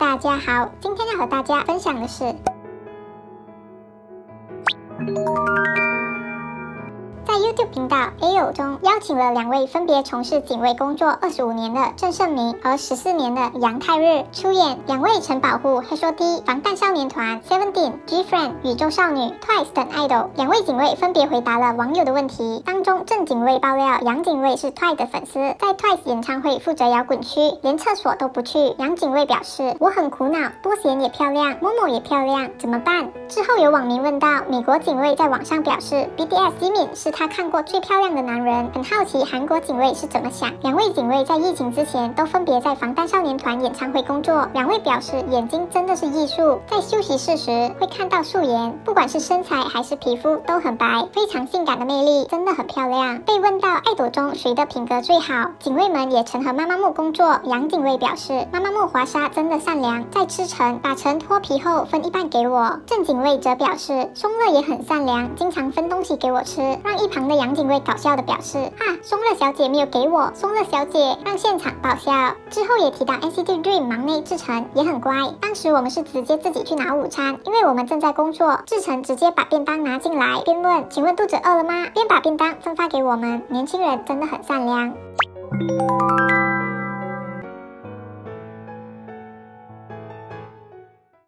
大家好，今天要和大家分享的是，在 YouTube 频道 AO 中邀请了2位分别从事警卫工作25年的郑胜明和14年的杨泰日出演2位曾保护 H.O.T 防弹少年团、Seventeen、GFriend 宇宙少女、Twice 等 idol。2位警卫分别回答了网友的问题。当中，郑警卫爆料杨警卫是 Twice 的粉丝，在 Twice 演唱会负责摇滚区，连厕所都不去。杨警卫表示：“我很苦恼，多贤也漂亮，某某也漂亮，怎么办？”之后有网民问到，美国警卫在网上表示 BTS 吉敏是他看过最漂亮的男人，很好奇韩国警卫是怎么想。2位警卫在疫情之前都分别在防弹少年团演唱会工作。2位表示眼睛真的是艺术，在休息室时会看到素颜，不管是身材还是皮肤都很白，非常性感的魅力，真的很漂亮。被问到爱豆中谁的品格最好，警卫们也曾和妈妈木工作。杨警卫表示妈妈木华莎真的善良，在吃橙，把橙脱皮后分一半给我。郑警卫则表示松乐也很善良，经常分东西给我吃，让一旁的杨警卫搞笑的表示松乐小姐没有给我，松乐小姐让现场爆笑。之后也提到 NCT Dream 忙内志成也很乖，当时我们是直接自己去拿午餐，因为我们正在工作，志成直接把便当拿进来，边问请问肚子饿了吗，边把便当分发给我们。年轻人真的很善良。